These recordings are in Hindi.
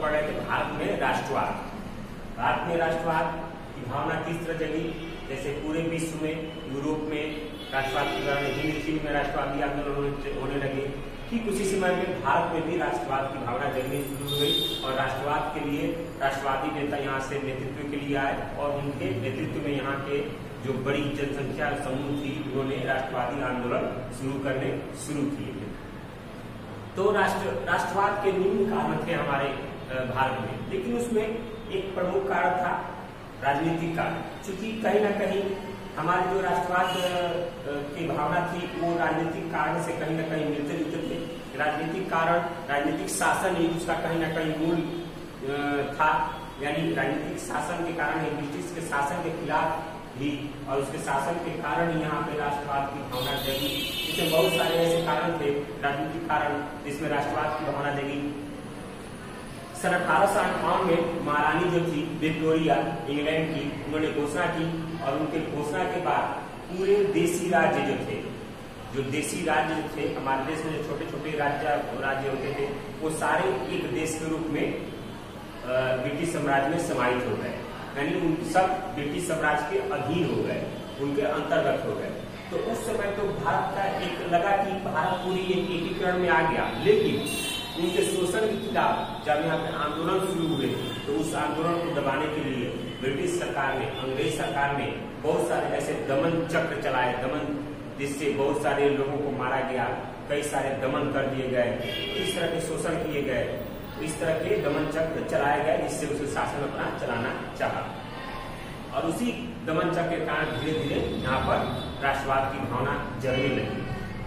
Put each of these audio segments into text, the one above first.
पढ़ रहे थे भारत में राष्ट्रवाद। भारत में राष्ट्रवाद की भावना किस तरह जगी, जैसे पूरे विश्व में, यूरोप में राष्ट्रवाद की भावना, हिंद में राष्ट्रवादी आंदोलन होने लगे। ठीक उसी समय में भारत में भी राष्ट्रवाद की भावना जगनी शुरू हो गई और राष्ट्रवाद के लिए राष्ट्रवादी नेता यहाँ से नेतृत्व के लिए आए और उनके नेतृत्व में यहाँ के जो बड़ी जनसंख्या समूह थी उन्होंने राष्ट्रवादी आंदोलन शुरू किए थे। तो राष्ट्रवाद के निम्न कारण थे हमारे भारत में, लेकिन उसमें एक प्रमुख कारण था राजनीतिक कारण। चूंकि कहीं ना कहीं हमारे जो राष्ट्रवाद की भावना थी वो राजनीतिक कारण से कहीं ना कहीं मिलते जुलते थे। राजनीतिक कारण, राजनीतिक शासन ही उसका कहीं ना कहीं मूल था, यानी राजनीतिक शासन के कारण ही ब्रिटिश के शासन के खिलाफ भी और उसके शासन के कारण ही यहाँ पे राष्ट्रवाद की भावना जगी। इसमें बहुत सारे ऐसे कारण थे, राजनीतिक कारण, जिसमें राष्ट्रवाद की भावना जगी। सन 1858 में महारानी जो थी विक्टोरिया इंग्लैंड की, उन्होंने घोषणा की और उनके घोषणा के बाद पूरे देशी राज्य जो थे, जो देशी राज्य थे हमारे देश में, जो छोटे छोटे राज्य होते थे, वो सारे एक देश के रूप में ब्रिटिश साम्राज्य में समाहित हो गए, यानी उन सब ब्रिटिश साम्राज्य के अधीन हो गए, उनके अंतर्गत हो गए। तो उस समय तो भारत का एक लगा कि भारत पूरी एक एकीकरण में आ गया, लेकिन उनके शोषण के खिलाफ जब यहाँ पे आंदोलन शुरू हुए तो उस आंदोलन को दबाने के लिए ब्रिटिश सरकार ने, अंग्रेज सरकार ने बहुत सारे ऐसे दमन चक्र चलाए, जिससे बहुत सारे लोगों को मारा गया, कई सारे दमन कर दिए गए, इस तरह के शोषण किए गए, इस तरह के दमन चक्र चलाए गए, जिससे उसे शासन अपना चलाना चाहा। और उसी दमन चक्र के कारण धीरे धीरे यहाँ पर राष्ट्रवाद की भावना जगने लगी।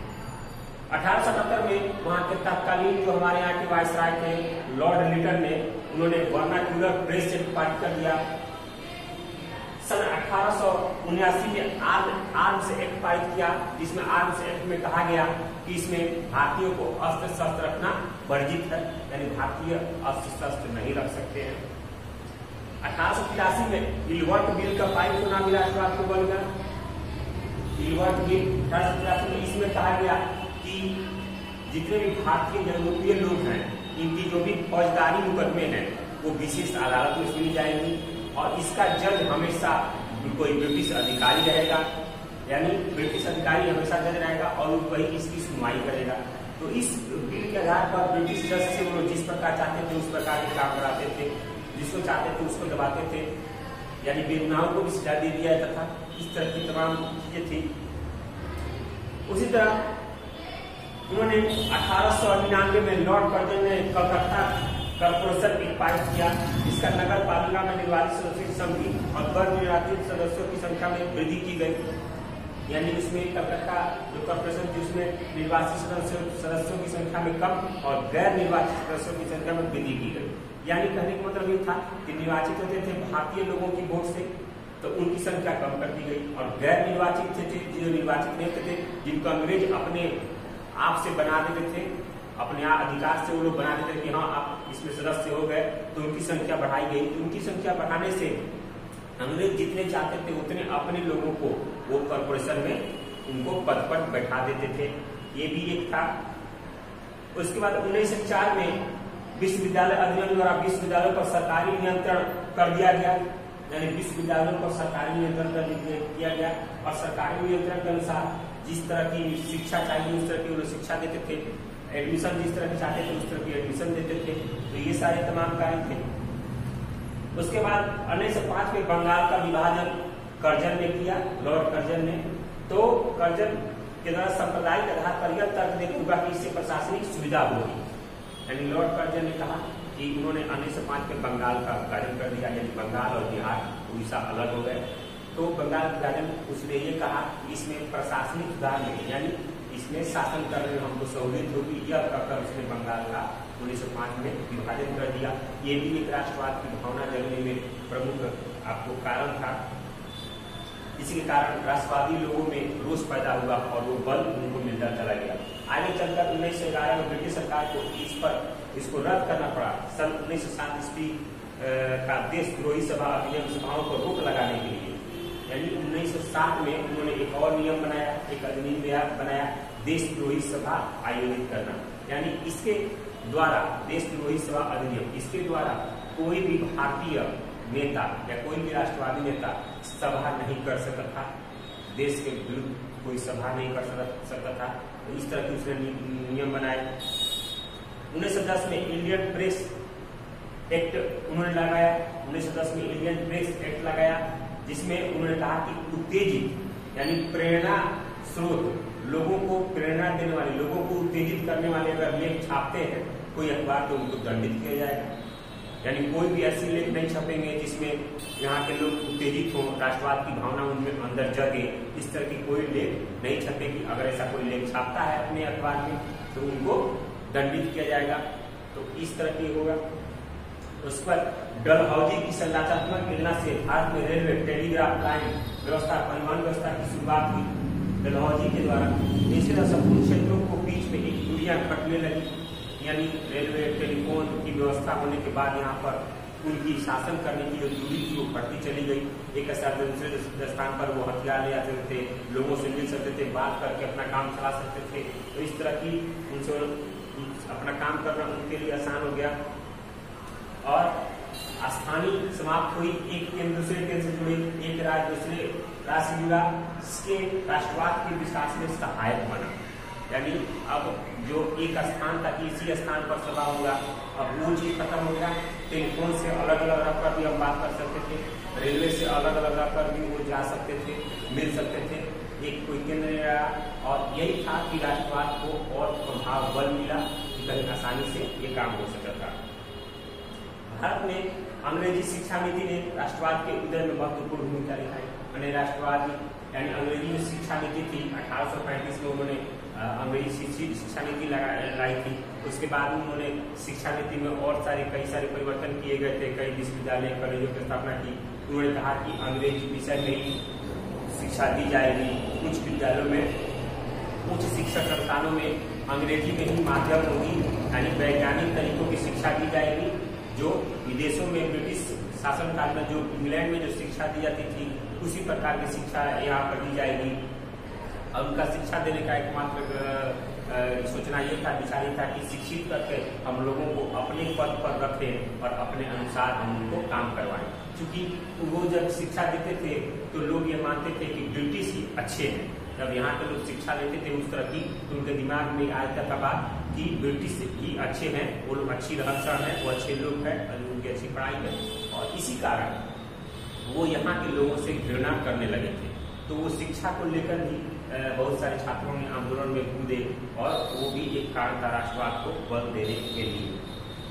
1877 में वहाँ के तत्कालीन जो हमारे यहाँ के वायसराय थे लॉर्ड लिटन ने, उन्होंने वर्नाक्यूलर प्रेस एक्ट पारित कर दिया। सन 1879 में आर्म्स एक्ट पारित किया, जिसमें आर्म्स एक्ट में कहा गया कि इसमें भारतीयों को अस्त्र शस्त्र रखना वर्जित है, यानी भारतीय अस्त्र शस्त्र नहीं रख सकते हैं। 1883 में इलवर्ट बिल का पारित होना भी राष्ट्रवाद को बन गया। इलवर्ट बिल 1883 में इसमें कहा गया कि जितने भी भारतीय यूरोपीय लोग हैं, इनकी जो भी फौजदारी मुकदमे हैं वो विशेष अदालत में सुनी जाएंगी और इसका जज हमेशा कोई ब्रिटिश अधिकारी रहेगा, यानी ब्रिटिश अधिकारी हमेशा जज रहेगा और वही इसकी सुनवाई करेगा। तो इस बिल के आधार पर ब्रिटिश जज से वो जिस प्रकार चाहते थे उस प्रकार के काम कराते थे, जिसको चाहते थे उसको दबाते थे, यानी बेगुनाहों को भी सजा दे दिया जाता था। इस तरह की तमाम चीजें थी। उसी तरह उन्होंने 1899 में लॉर्ड कर्जन ने कलकत्ता कॉर्पोरेशन एक पारित किया, जिसका नगर पालिका में निर्वाचित सदस्यों की संख्या और गैर निर्वाचित सदस्यों की संख्या में वृद्धि की गई, यानी उसमें कलकत्ता जो कॉर्पोरेशन थी उसमें निर्वाचित सदस्यों की संख्या में कम और गैर निर्वाचित सदस्यों की संख्या में वृद्धि की गई। यानी कहने का मतलब ये था कि निर्वाचित होते थे भारतीय लोगों की वोट से, तो उनकी संख्या कम कर दी गई, और गैर निर्वाचित थे जो निर्वाचित नहीं होते थे, जिनको अंग्रेज अपने आप से बना देते थे, अपने अधिकार से वो लोग बना देते थे कि हाँ आप इसमें सदस्य हो गए, तो उनकी संख्या बढ़ाई गई। उनकी संख्या बढ़ाने से अंग्रेज जितने चाहते थे उतने अपने लोगों को वो कॉर्पोरेशन में उनको पद पर बैठा देते थे, ये भी एक था। उसके बाद 1904 में विश्वविद्यालय अधिनियम द्वारा विश्वविद्यालयों पर सरकारी नियंत्रण कर दिया गया, यानी विश्वविद्यालयों पर सरकारी नियंत्रण किया गया और सरकारी नियंत्रण के अनुसार जिस तरह की शिक्षा चाहिए उस तरह की वो शिक्षा देते थे, एडमिशन जिस तरह की चाहते थे उस तरह की एडमिशन देते थे। तो ये सारे तमाम कार्य थे। उसके बाद 1905 में बंगाल का विभाजन कर्जन ने किया, लॉर्ड कर्जन ने। तो कर्जन के द्वारा सांप्रदायिक आधार पर यह तर्क देकर हुआ कि इससे प्रशासनिक सुविधा होगी, यानी लॉर्ड कर्जन ने कहा कि उन्होंने 1905 में बंगाल का विभाजन कर दिया, यानी बंगाल और बिहार उड़ीसा अलग हो गए। तो बंगाल विभाजन उसने ये कहा कि इसमें प्रशासनिक सुधार नहीं, यानी इसमें शासन करने में हमको सहूलियत होगी, यह कहकर उसने बंगाल का 1905 में विभाजन कर दिया। ये भी एक राष्ट्रवाद की भावना जगने में प्रमुख आपको कारण था। इसी के कारण राष्ट्रवादी लोगों में रोष पैदा हुआ और वो बल उनको मिलता चला गया। आगे चलकर 1911 में ब्रिटिश सरकार को इसको रद्द करना पड़ा। सन 1907 ईस्वी का देशद्रोही सभा अधिनियम सभाओं पर रोक लगाने के लिए, यानी 1907 में उन्होंने एक और नियम बनाया, एक अधिनियम बनाया, देशद्रोही सभा आयोजित करना। यानी इसके द्वारा देशद्रोही सभा अधिनियम, इसके द्वारा कोई भी भारतीय नेता या कोई भी राष्ट्रवादी नेता सभा नहीं कर सकता था, देश के विरुद्ध कोई सभा नहीं कर सकता था। तो इस तरह के उसने नियम बनाए। 1910 में इंडियन प्रेस एक्ट उन्होंने लगाया। 1910 में इंडियन प्रेस एक्ट लगाया, जिसमें उन्होंने कहा कि उत्तेजित यानी प्रेरणा स्रोत, लोगों को प्रेरणा देने वाले, लोगों को उत्तेजित करने वाले अगर लेख छापते हैं कोई अखबार, तो उनको दंडित किया जाएगा। यानी कोई भी ऐसी लेख नहीं छपेंगे जिसमें यहाँ के लोग उत्तेजित हों, राष्ट्रवाद की भावना उनमें अंदर जगे, इस तरह की कोई लेख नहीं छपेगी। अगर ऐसा कोई लेख छापता है अपने अखबार में तो उनको दंडित किया जाएगा। तो इस तरह की होगा। उस पर डलहौजी की संरचनात्मक योजना से भारत में रेलवे, टेलीग्राफ लाइन व्यवस्था, परिवहन व्यवस्था की शुरुआत हुई डलहौजी के द्वारा। इसके द्वारा संपूर्ण क्षेत्रों को बीच में एक दूरियां घटने लगी, यानी रेलवे टेलीफोन की व्यवस्था होने के बाद यहाँ पर उनकी शासन करने की जो दूरी थी वो बढ़ती चली गई। एक स्थान से दूसरे स्थान पर वो हथियार ले आते थे, लोगों से मिल सकते थे, बात करके अपना काम चला सकते थे। तो इस तरह की उनसे अपना काम करना उनके लिए आसान हो गया। और स्थानीय समाप्त हुई, एक केंद्र दूसरे केंद्र से जुड़े, एक राज्य दूसरे राज्य से जुड़ा, इसके राष्ट्रवाद के विकास में सहायक बना। यानी अब जो एक स्थान था, इसी स्थान पर सभा होगा, अब वो चीज खत्म हो गया। टेलीफोन से अलग अलग रखकर भी हम बात कर सकते थे, रेलवे से अलग अलग रखकर भी वो जा सकते थे, मिल सकते थे, एक कोई केंद्र नहीं रहा। और यही था कि राष्ट्रवाद को और प्रभाव बल मिला कि कहीं आसानी से ये काम हो सकता था। भारत में अंग्रेजी शिक्षा नीति ने राष्ट्रवाद के उदय में महत्वपूर्ण भूमिका निभाई। यानी राष्ट्रवाद यानी अंग्रेजी जो शिक्षा नीति थी 1835 में उन्होंने अंग्रेजी शिक्षा नीति लाई थी। उसके बाद उन्होंने शिक्षा नीति में और कई सारे परिवर्तन किए गए थे। कई विश्वविद्यालय कॉलेजों की स्थापना की। उन्होंने कहा कि अंग्रेजी विषय में ही शिक्षा दी जाएगी। कुछ विद्यालयों में, उच्च शिक्षा संस्थानों में अंग्रेजी में ही माध्यम होगी, यानी वैज्ञानिक तरीकों की शिक्षा दी जाएगी। जो विदेशों में ब्रिटिश शासन काल में जो इंग्लैंड में जो शिक्षा दी जाती थी उसी प्रकार की शिक्षा यहाँ पर दी जाएगी। और उनका शिक्षा देने का एकमात्र सोचना ये था, विचार ये था कि शिक्षित करके हम लोगों को अपने पद पर रखें और अपने अनुसार हम उनको काम करवाएं। क्योंकि वो जब शिक्षा देते थे तो लोग ये मानते थे कि ब्रिटिश ही अच्छे हैं। जब यहाँ के लोग शिक्षा लेते थे उस तरह की, तो उनके दिमाग में आया था बात कि ब्रिटिश ही अच्छे हैं, वो लोग अच्छी रहन सहन है, वो अच्छे लोग हैं, उनकी अच्छी पढ़ाई है। और इसी कारण वो यहाँ के लोगों से घृणा करने लगे थे। तो वो शिक्षा को लेकर भी बहुत सारे छात्रों ने आंदोलन में कूदे और वो भी एक कारण था राष्ट्रवाद को बल देने के लिए।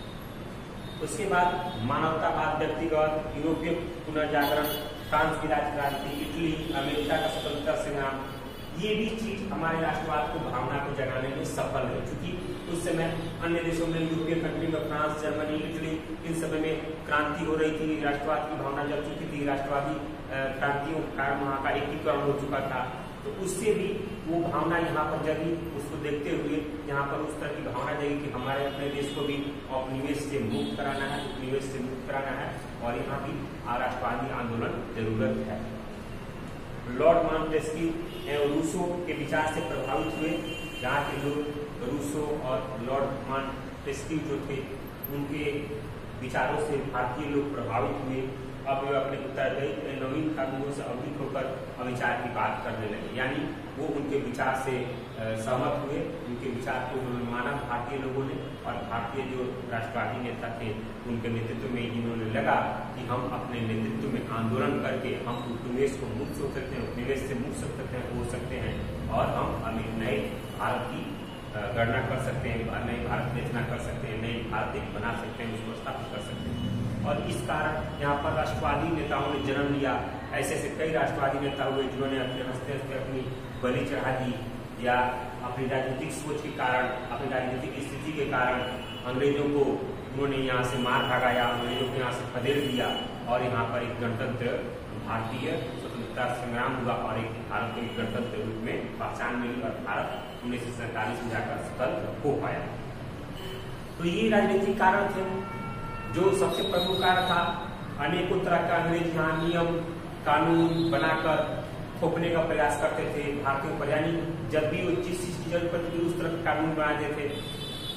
उसके बाद मानवतावाद, व्यक्तिगत, यूरोपीय पुनर्जागरण, फ्रांस की राजक्रांति, इटली, अमेरिका का स्वतंत्रता संग्राम, ये भी चीज हमारे राष्ट्रवाद को भावना को जगाने में सफल है। क्योंकि उस समय अन्य देशों में, यूरोपीय कंट्री में, फ्रांस, जर्मनी, इटली, इन समय में क्रांति हो रही थी, राष्ट्रवाद की भावना जग चुकी थी, राष्ट्रवादी क्रांतियों के कारण वहाँ का एकीकरण हो चुका था। तो उससे भी वो भावना यहाँ पर जगी। उसको देखते हुए यहाँ पर उस तरह की भावना जगी कि हमारे अपने देश को भी औपनिवेश से मुक्त कराना है, उपनिवेश से मुक्त कराना है और यहाँ भी राष्ट्रवादी आंदोलन जरूरत है। लॉर्ड मॉन्टेस्क्यू रूसो के विचार से प्रभावित हुए। यहाँ के लोग रूसो और लॉर्ड मॉन्टेस्क्यू जो थे उनके विचारों से भारतीय लोग प्रभावित हुए। अब वे अपने उत्तरदायी नवीन कानूनों से अवगत होकर अविचार की बात करने लगे। यानी वो उनके विचार से सहमत हुए, उनके विचार को उन्होंने माना भारतीय लोगों ने। और भारतीय जो राष्ट्रवादी नेता थे उनके नेतृत्व में इन्होंने लगा कि हम अपने नेतृत्व में आंदोलन करके हम उपनिवेश को मुक्त हो सकते हैं, उपनिवेश से मुक्त हो सकते हैं और हम अभी नए भारत की गणना कर सकते हैं, नए भारत रचना कर सकते हैं, नए भारत एक बना सकते हैं, उसको स्थापित कर सकते हैं। और इस कारण यहाँ पर राष्ट्रवादी नेताओं ने जन्म लिया। ऐसे ऐसे कई राष्ट्रवादी नेता हुए जिन्होंने अपने हंसते हंसते अपनी बलि चढ़ा दी, या अपनी राजनीतिक सोच के कारण, अपनी राजनीतिक स्थिति के कारण अंग्रेजों को उन्होंने यहाँ से मार भगाया, अंग्रेजों को यहाँ से खदेड़ दिया और यहाँ पर एक गणतंत्र भारतीय स्वतंत्रता संग्राम हुआ और एक भारत को एक गणतंत्र रूप में पहचान मिली और भारत 1947 में जाकर स्वतंत्र हो पाया। तो ये राजनीतिक कारण थे। जो सबसे प्रमुख कारण था, अनेकों तरह का अंग्रेज यहाँ नियम कानून बनाकर थोपने का प्रयास करते थे भारतीयों पर। यानी जब भी वो जिस चीज की जरूरत पड़ती थी उस तरह के कानून बनाते थे।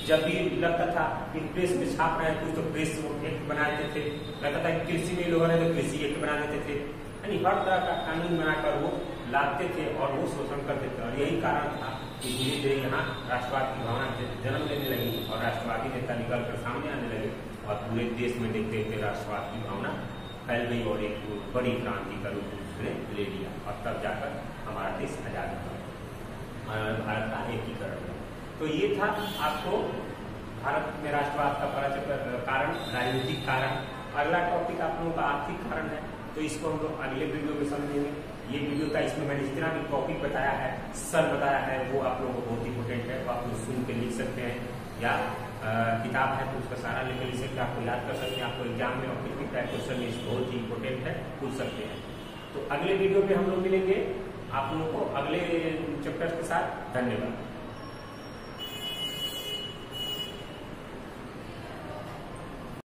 जब भी लगता था कि प्रेस में छाप रहे हैं कुछ तो प्रेस एक्ट बना देते थे, लगता था कि कृषि में लोग तो कृषि एक्ट बना देते थे, यानी हर तरह का कानून बनाकर वो लाते थे और वो शोषण करते थे। और यही कारण था कि धीरे धीरे यहाँ राष्ट्रवाद की भावना जन्म लेने लगी और राष्ट्रवादी नेता निकल कर सामने आने लगे और पूरे देश में देखते देखते राष्ट्रवाद की भावना फैल गई और एक बड़ी क्रांति का रूप उसने ले लिया और तब जाकर हमारा देश आजाद हुआ, भारत का एकीकरण हुआ। तो ये था आपको भारत में राष्ट्रवाद का परिचय कारण, राजनीतिक कारण। अगला टॉपिक आप लोगों का आर्थिक कारण है, तो इसको हम लोग अगले वीडियो में समझेंगे। ये वीडियो था, इसमें मैंने जितना भी टॉपिक बताया है, सर बताया है, वो आप लोगों को बहुत इंपोर्टेंट है, तो आप लोग सुन के लिख सकते हैं या किताब है तो उसका सारा लेकर लिख सकते हैं, आपको याद कर सकते हैं, आपको एग्जाम में ऑब्जेक्टिव टाइप क्वेश्चन बहुत ही इंपोर्टेंट है, पूछ सकते हैं। तो अगले वीडियो में हम लोग मिलेंगे आप लोगों को अगले चैप्टर के साथ। धन्यवाद।